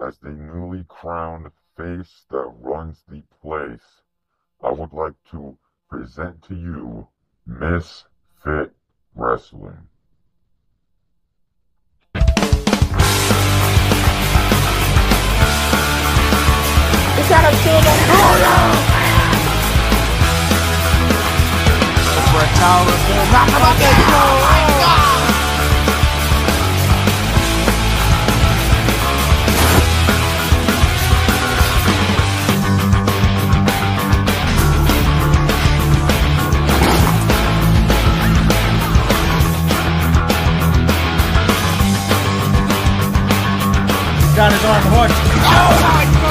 as the newly crowned face that runs the place, I would like to present to you Misfit Wrestling. You gotta feel that. For a tower of him. Rock about that show. Oh my God. Got his arm, horse. Oh my God.